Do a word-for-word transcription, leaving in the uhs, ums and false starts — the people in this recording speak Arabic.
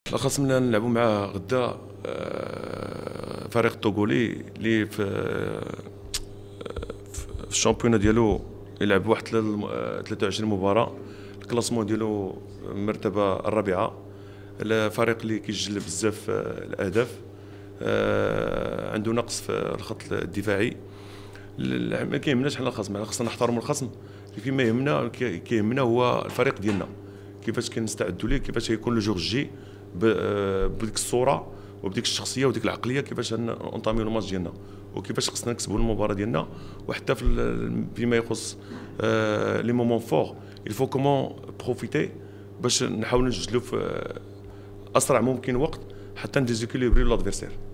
الخصم اللي نلعبوا معاه غدا آه، فريق الطوغولي اللي في في الشامبيون ديالو يلعب واحد ثلاثة وعشرين مباراة. الكلاسمون ديالو المرتبة الرابعة. الفريق اللي كيسجل بزاف الأهداف، آه، عنده نقص في الخط الدفاعي. ما كيهمناش حنا الخصم، خصنا نحترموا الخصم. فيما يهمنا كيهمنا هو الفريق ديالنا، كيفاش كنستعدوا ليه، كيفاش يكون لو جور جي بديك الصوره وبديك الشخصيه وديك العقليه، كيفاش نونطاميو الماتش ديالنا وكيفاش خصنا نكسبوا المباراه ديالنا. وحتى فيما يخص لي مومون فور الفو كومون بروفيتي باش نحاولوا نسجلوا في اسرع ممكن وقت حتى نديزيكيليبريو لادفيرسير.